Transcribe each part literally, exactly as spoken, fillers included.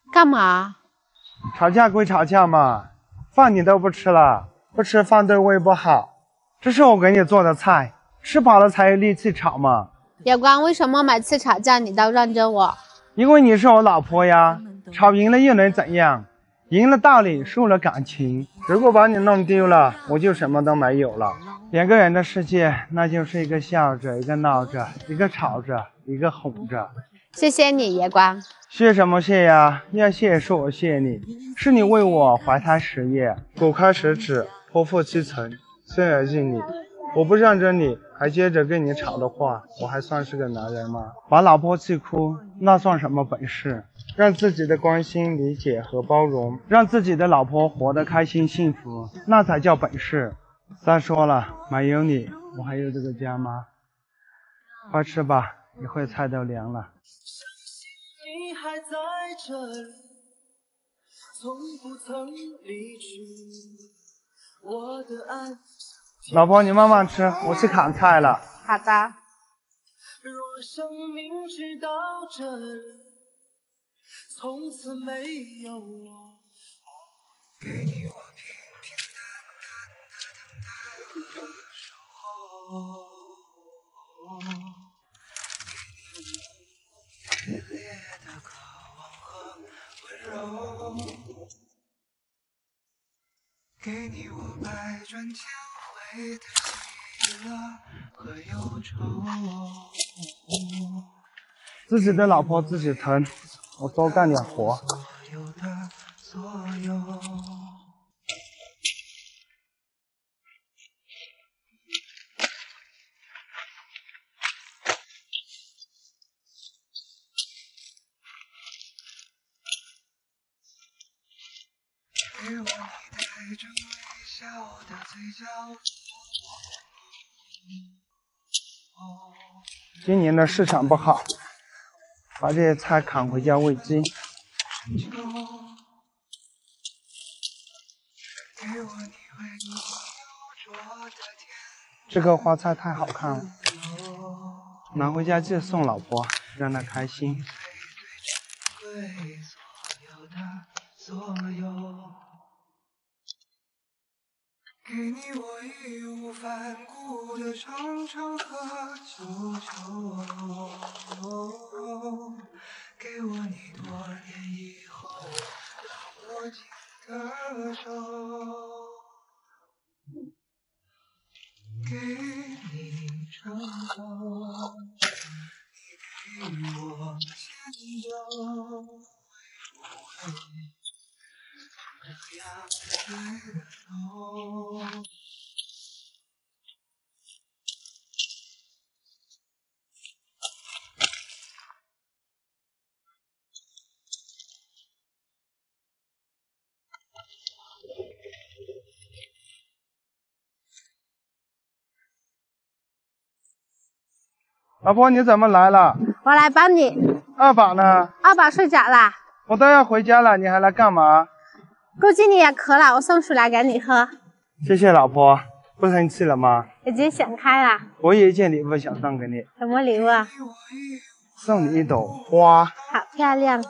干嘛？ 吵架归吵架嘛，饭你都不吃了，不吃饭对胃不好。这是我给你做的菜，吃饱了才有力气吵嘛。 野光，为什么每次吵架你都让着我？ 因为你是我老婆呀，吵赢了又能怎样？赢了道理，输了感情。如果把你弄丢了，我就什么都没有了。两个人的世界，那就是一个笑着，一个闹着，一个吵着，一个哄着。 谢谢你，野光。 谢什么谢呀？要谢是我谢你，是你为我怀胎十月，骨开十指，剖腹七层，生儿育女。我不让着你，还接着跟你吵的话，我还算是个男人吗？把老婆气哭，那算什么本事？让自己的关心、理解和包容，让自己的老婆活得开心幸福，那才叫本事。再说了，没有你，我还有这个家吗？快吃吧，一会菜都凉了。 你还在这里，从不曾离去。我的爱， 老婆，你慢慢吃，我去砍菜了。 好的。 若生命直到这里，从此没有我。给你我平平淡淡的守候，给你我烈烈的渴望和温柔，给你我百转千回的喜乐和忧愁。 自己的老婆自己疼，我多干点活。 所有的所有。给我你带着微笑的嘴角。 今年的市场不好，把这些菜砍回家喂鸡。这个花菜太好看了，拿回家就送老婆，让她开心。 给你我义无反顾的长长和久久，给我你多年以后的握紧的手，给你承诺，你给我牵着，会不会这样带着走？ 老婆，你怎么来了？ 我来帮你。 二宝呢？ 二宝睡着啦。 我都要回家了，你还来干嘛？ 估计你也渴了，我送水来给你喝。 谢谢老婆，不生气了吗？ 已经想开了。 我有一件礼物想送给你。 什么礼物啊？ 送你一朵花。 好漂亮。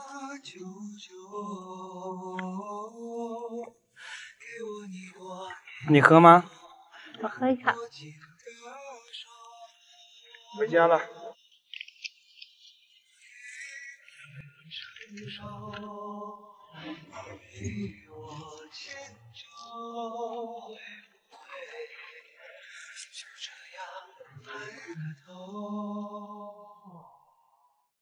你喝吗？ 我喝一口。 回家了。 就这样白了头。